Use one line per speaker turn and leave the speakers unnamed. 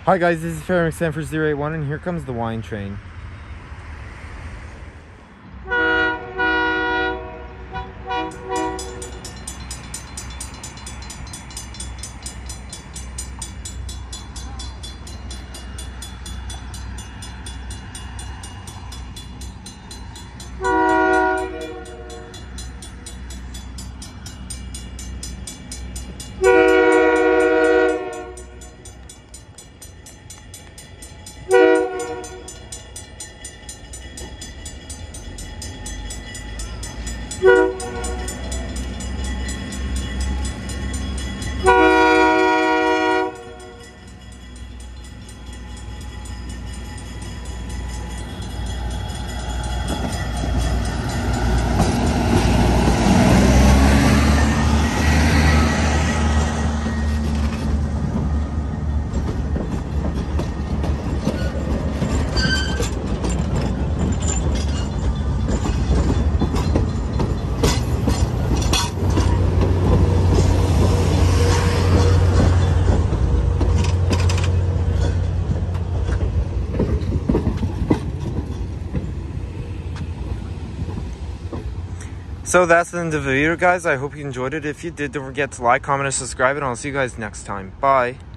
Hi guys, this is Fairbanks Stanford 081 and here comes the wine train. So that's the end of the video, guys. I hope you enjoyed it. If you did, don't forget to like, comment, and subscribe, and I'll see you guys next time. Bye.